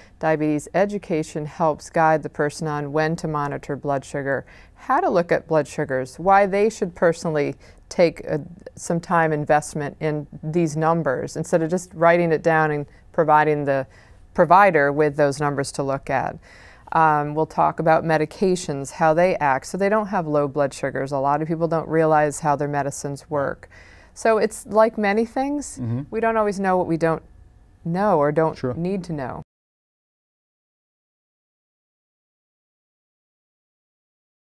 diabetes education helps guide the person on when to monitor blood sugar, how to look at blood sugars, why they should personally take some time investment in these numbers instead of just writing it down and providing the provider with those numbers to look at. We'll talk about medications, how they act, so they don't have low blood sugars. A lot of people don't realize how their medicines work. So it's like many things, we don't always know what we don't know or don't need to know.